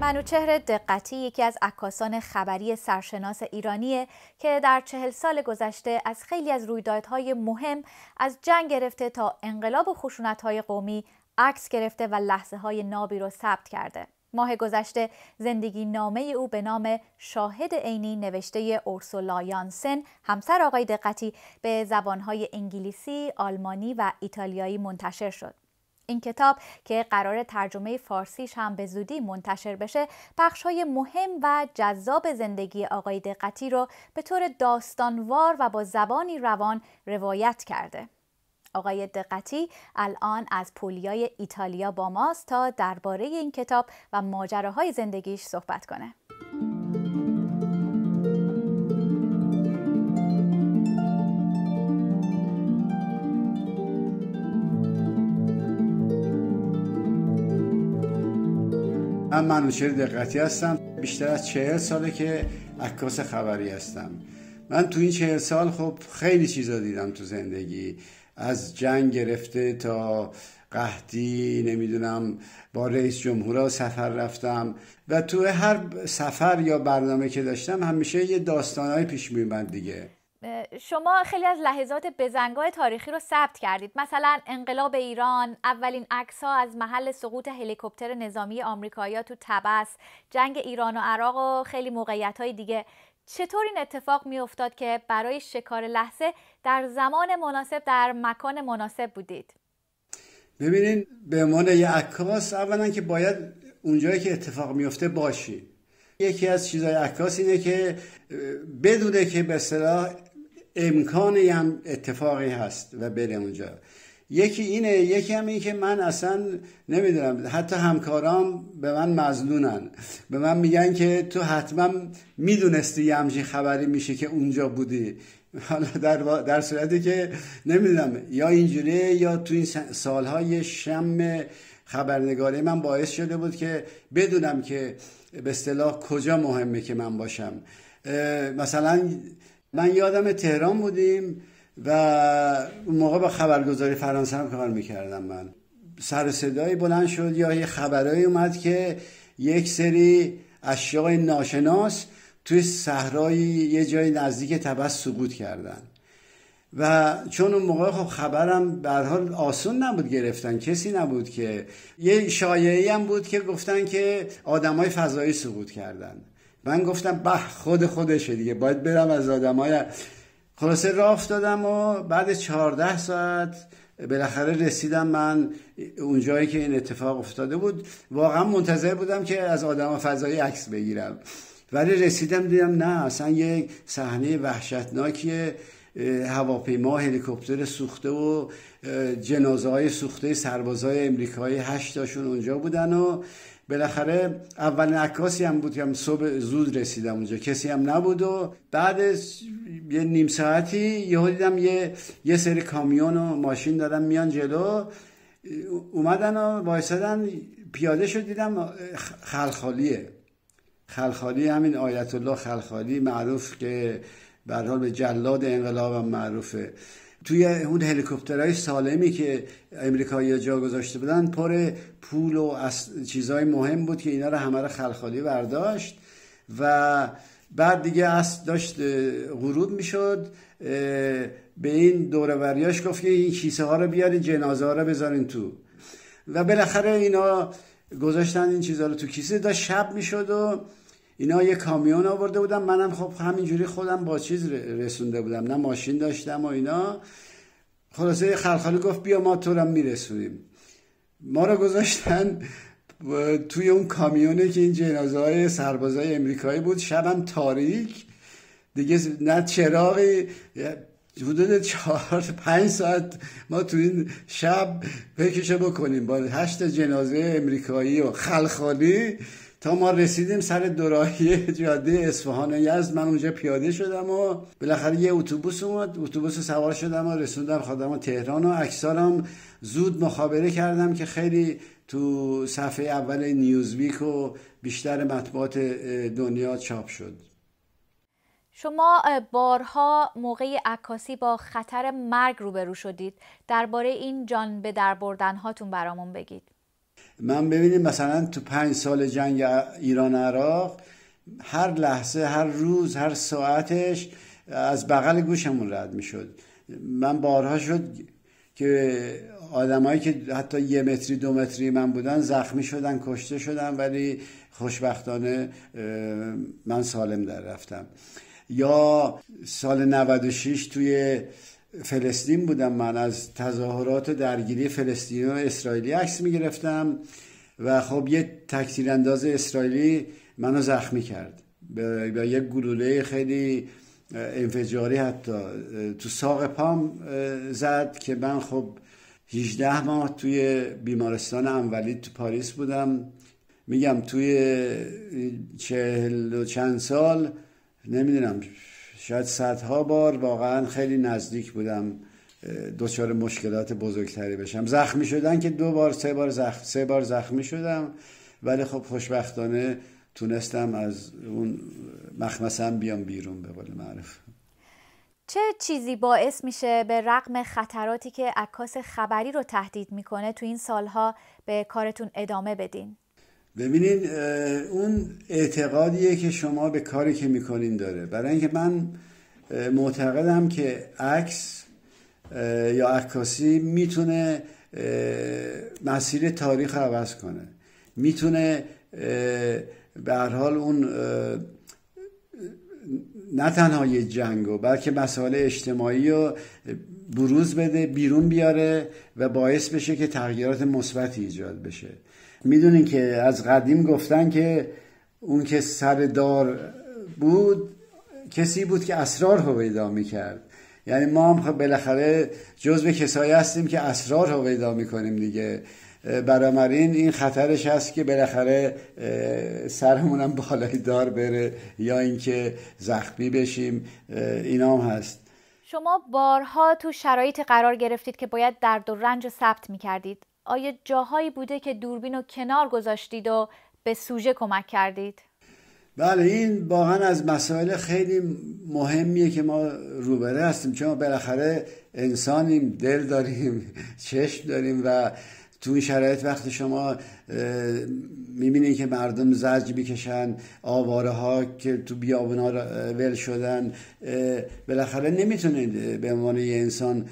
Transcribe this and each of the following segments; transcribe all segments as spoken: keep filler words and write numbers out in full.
منوچهر دقتی یکی از عکاسان خبری سرشناس ایرانیه که در چهل سال گذشته از خیلی از رویدادهای مهم از جنگ گرفته تا انقلاب و خشونت‌های قومی عکس گرفته و لحظه‌های نابی رو ثبت کرده. ماه گذشته زندگی نامه او به نام شاهد عینی نوشته اورسولا یانسن همسر آقای دقتی به زبانهای انگلیسی، آلمانی و ایتالیایی منتشر شد. این کتاب که قرار ترجمه فارسیش هم به زودی منتشر بشه، بخش‌های مهم و جذاب زندگی آقای دقتی رو به طور داستانوار و با زبانی روان روایت کرده. آقای دقتی الان از پولیای ایتالیا با ماست تا درباره این کتاب و ماجراهای زندگیش صحبت کنه. من منوچهر دقتی هستم. بیشتر از چهل ساله که عکاس خبری هستم. من تو این چهل سال خب خیلی چیزا دیدم تو زندگی، از جنگ گرفته تا قحطی، نمیدونم با رئیس جمهورها سفر رفتم و تو هر سفر یا برنامه که داشتم همیشه یه داستانهای پیش میومد دیگه. شما خیلی از لحظات بزنگاه تاریخی رو ثبت کردید، مثلا انقلاب ایران، اولین عکس‌ها از محل سقوط هلیکوپتر نظامی آمریکایی‌ها تو طبس، جنگ ایران و عراق و خیلی موقعیت‌های دیگه. چطور این اتفاق می‌افتاد که برای شکار لحظه در زمان مناسب در مکان مناسب بودید؟ ببینین، به عنوان یه عکاس اولا که باید اونجایی که اتفاق میفته باشی. یکی از چیزای عکاس اینه که بدونه که به اصطلاح امکانی هم اتفاقی هست و بره اونجا. یکی اینه، یکی هم این که من اصلا نمیدونم، حتی همکارام به من مظنونن، به من میگن که تو حتما میدونستی یه همچین خبری میشه که اونجا بودی. حالا در, در صورتی که نمیدونم یا اینجوریه یا تو این سالهای شم خبرنگاری من باعث شده بود که بدونم که به اصطلاح کجا مهمه که من باشم. مثلا من یادم تهران بودیم و اون موقع با خبرگزاری فرانسه هم کار میکردم. من سر صدایی بلند شد یا یه خبرایی اومد که یک سری اشیاء ناشناس توی صحرای یه جای نزدیک طبس سقوط کردن و چون اون موقع خب خبرم به هر حال آسون نبود گرفتن، کسی نبود که، یه شایعه‌ای هم بود که گفتن که آدمای فضایی سقوط کردن. من گفتم به خود خودشه دیگه، باید برم از آدمای. خلاصه راه افتادم و بعد چهارده ساعت بالاخره رسیدم من اونجایی که این اتفاق افتاده بود. واقعا منتظر بودم که از آدم فضایی عکس بگیرم، ولی رسیدم دیدم نه، اصلا یک صحنه وحشتناکیه. هواپیما، هلیکوپتر سوخته و جنازه های سوخته سربازای امریکایی، هشتاشون اونجا بودن و بالاخره اولین عکاسی هم بود که صبح زود رسیدم اونجا، کسی هم نبود و بعد یه نیم ساعتی یهو دیدم یه یه سری کامیون و ماشین دادن میان جلو، اومدن و وایسادن، پیاده شد، دیدم خلخالیه. خلخالی همین آیت الله خلخالی، معروف که به هر حال به جلاد انقلاب هم معروفه. توی اون هلیکوپترهای سالمی که امریکایی‌ها جا گذاشته بودن پر پول و چیزای مهم بود که اینا رو همه رو خلخالی برداشت و بعد دیگه اصل داشت غروب میشد. به این دوره‌وریاش گفت که این کیسه ها رو بیارین، جنازه ها رو بذارین تو و بالاخره اینا گذاشتن این چیزا رو تو کیسه. داشت شب میشد و اینا یه کامیون آورده بودم، منم خب همینجوری خودم با چیز رسونده بودم، نه ماشین داشتم و اینا. خلاصه خلخالی گفت بیا ما تو رو میرسونیم. ما رو گذاشتن توی اون کامیونه که این جنازه های سربازای امریکایی بود. شبم تاریک دیگه، نه چراغی. حدود چهار پنج ساعت ما تو این شب فکرشو بکنیم با هشت جنازه امریکایی و خلخالی تا ما رسیدیم سر دوراهی جاده اصفهان و یزد. من اونجا پیاده شدم و بالاخره یه اتوبوس اومد، اتوبوس سوار شدم و رسوندم خودم تهران و عکسارم زود مخابره کردم که خیلی تو صفحه اول نیوزویک و بیشتر مطبوعات دنیا چاپ شد. شما بارها موقع عکاسی با خطر مرگ روبرو شدید. درباره این جان به در بردن هاتون برامون بگید. من ببینیم مثلا تو پنج سال جنگ ایران عراق هر لحظه، هر روز، هر ساعتش از بغل گوشمون رد میشد. من بارها شد که آدمایی که حتی یه متری دو متری من بودن زخمی شدن، کشته شدن، ولی خوشبختانه من سالم در رفتم. یا سال نود و شش توی فلسطین بودم، من از تظاهرات درگیری فلسطینی و اسرائیلی عکس میگرفتم و خب یه تکتیرانداز اسرائیلی منو زخمی کرد با یک گلوله خیلی انفجاری، حتی تو ساق پام زد که من خب هجده ماه توی بیمارستان انوالید تو پاریس بودم. میگم توی چهل و چند سال نمیدونم شاید صدها بار واقعا خیلی نزدیک بودم دچار مشکلات بزرگتری بشم. زخمی شدن که دو بار سه بار زخم سه بار زخمی شدم، ولی خب خوشبختانه تونستم از اون مخمسم بیام بیرون به قول معروف. چه چیزی باعث میشه به رغم خطراتی که عکاس خبری رو تهدید میکنه تو این سالها به کارتون ادامه بدین؟ ببینین اون اعتقادیه که شما به کاری که میکنین داره. برای اینکه من معتقدم که عکس یا عکاسی میتونه مسیر تاریخ عوض کنه، میتونه به هر حال اون نه تنها یه جنگو بلکه مسائل اجتماعی رو بروز بده، بیرون بیاره و باعث بشه که تغییرات مثبتی ایجاد بشه. میدونین که از قدیم گفتن که اون که سردار بود کسی بود که اسرار رو پیدا میکرد. یعنی ما هم بالاخره جزو کسایی هستیم که اسرار رو پیدا میکنیم دیگه. بنابراین این خطرش هست که بالاخره سرمونم بالای دار بره یا اینکه زخمی بشیم، اینا هم هست. شما بارها تو شرایطی قرار گرفتید که باید درد و رنج ثبت میکردید. آیا جاهایی بوده که دوربین رو کنار گذاشتید و به سوژه کمک کردید؟ بله، این واقعا از مسائل خیلی مهمیه که ما روبره هستیم، چون بالاخره انسانیم، دل داریم، چشم داریم و تو این شرایط وقتی شما میبینید که مردم زجر میکشن، آواره ها که تو بیابونا ول شدن، بالاخره نمیتونید به عنوان یه انسان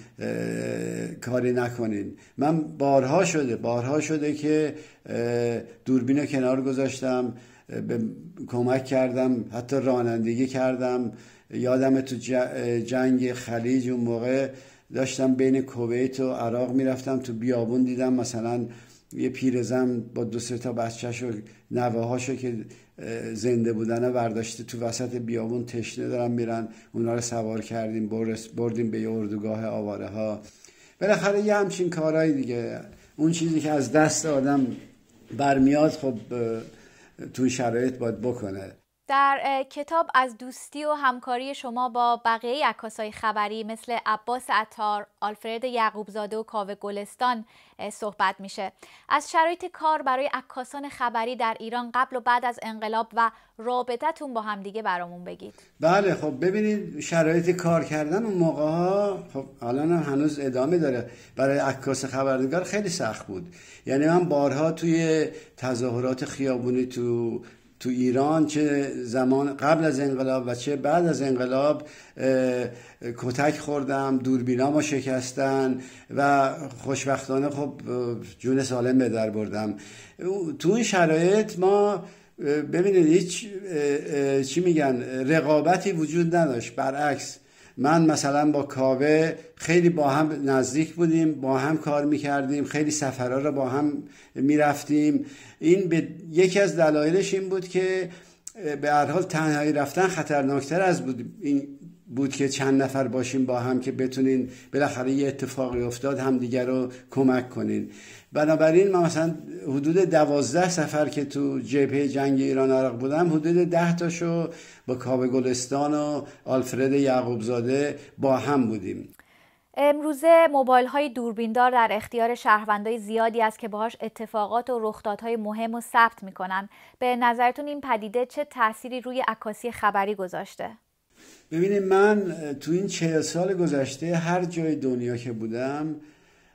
کاری نکنید. من بارها شده بارها شده که دوربین رو کنار گذاشتم، به کمک کردم، حتی رانندگی کردم. یادم تو جنگ خلیج اون موقع داشتم بین کویت و عراق میرفتم، تو بیابون دیدم مثلا یه پیرزن با دو سه تا بچه‌شو نوه‌هاشو که زنده بودن برداشته تو وسط بیابون تشنه دارن میرن، اونا رو سوار کردیم بردیم به یه اردوگاه آواره ها. بالاخره یه همچین کارهایی دیگه، اون چیزی که از دست آدم برمیاد خب توی شرایط باید بکنه. در کتاب از دوستی و همکاری شما با بقیه عکاسای خبری مثل عباس عطار، آلفرد یعقوبزاده و کاوه گلستان صحبت میشه. از شرایط کار برای عکاسان خبری در ایران قبل و بعد از انقلاب و رابطتون با هم دیگه برامون بگید. بله، خب ببینید شرایط کار کردن اون موقع ها خب الان هم هنوز ادامه داره. برای عکاس خبرنگار خیلی سخت بود. یعنی من بارها توی تظاهرات خیابونی تو تو ایران، چه زمان قبل از انقلاب و چه بعد از انقلاب، کتک خوردم، دوربینامو شکستن و خوشبختانه خب جون سالم به در بردم. تو این شرایط ما ببینید هیچ چی میگن رقابتی وجود نداشت. برعکس من مثلا با کاوه خیلی با هم نزدیک بودیم، با هم کار میکردیم، خیلی سفرها رو با هم میرفتیم. این به یکی از دلایلش این بود که به هر حال تنهایی رفتن خطرناکتر از بود این بود که چند نفر باشیم با هم که بتونین بالاخره یه اتفاقی افتاد هم دیگر رو کمک کنین. بنابراین من مثلا حدود دوازده سفر که تو جبهه جنگ ایران عراق بودم، حدود ده تاشو با کاوه گلستان و آلفرد یعقوبزاده با هم بودیم. امروزه موبایل های دوربیندار در اختیار شهروندای زیادی است که باهاش اتفاقات و رخدادهای مهم رو ثبت میکنن. به نظرتون این پدیده چه تأثیری روی عکاسی خبری گذاشته؟ ببینید من تو این چهل سال گذشته هر جای دنیا که بودم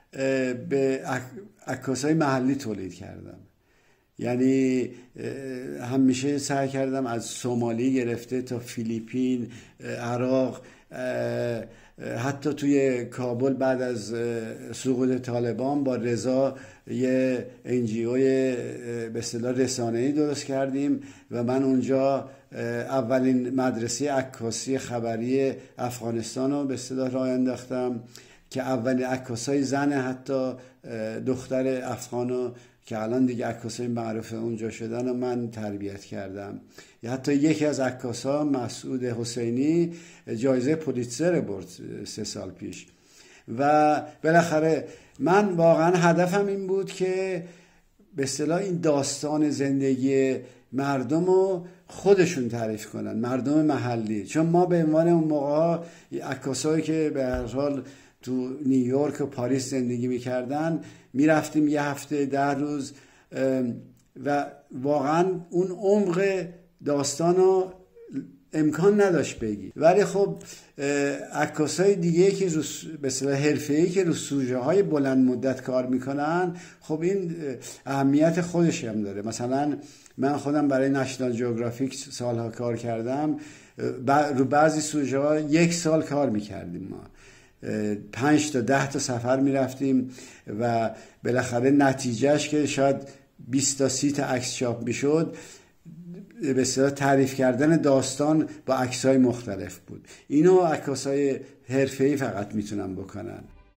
به عکاسای محلی تولید کردم. یعنی همیشه سعی کردم از سومالی گرفته تا فیلیپین، عراق، حتی توی کابل بعد از سقوط طالبان با رضا یه انجیوی به اصطلاح رسانه‌ای درست کردیم و من اونجا اولین مدرسه عکاسی خبری افغانستان رو به اصطلاح راه انداختم که اولین عکاسای زن حتی دختر افغانو که الان دیگه عکاسای معروف اونجا شدن و من تربیت کردم. یا حتی یکی از عکاسا مسعود حسینی جایزه پولیتزر برد سه سال پیش. و بالاخره من واقعا هدفم این بود که به اصطلاح این داستان زندگی مردم رو خودشون تعریف کنن، مردم محلی. چون ما به عنوان اون موقع عکاسایی که به هر حال تو نیویورک و پاریس زندگی میکردن میرفتیم یه هفته ده روز و واقعا اون عمق داستان رو امکان نداشت بگی. ولی خب عکاسای دیگه که به اصطلاح حرفه‌ای که رو سوژه های بلند مدت کار میکنن، خب این اهمیت خودش هم داره. مثلا من خودم برای نشنال جیوگرافیک سالها کار کردم، رو بعضی سوژه ها یک سال کار میکردیم، ما پنج تا ده تا سفر میرفتیم و بالاخره نتیجهش که شاید بیست تا سی تا عکس چاپ میشد، به اصطلاح تعریف کردن داستان با عکس‌های مختلف بود. اینو عکاسای حرفه‌ای فقط میتونن بکنن.